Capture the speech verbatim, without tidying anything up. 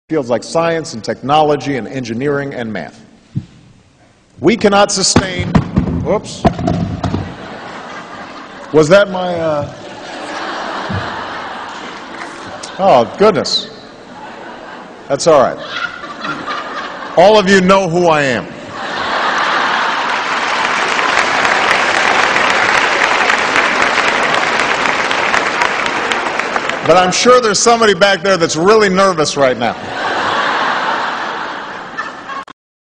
fields like science and technology and engineering and math. We cannot sustain, whoops, was that my, uh, oh goodness, that's all right. All of you know who I am. But I'm sure there's somebody back there that's really nervous right now.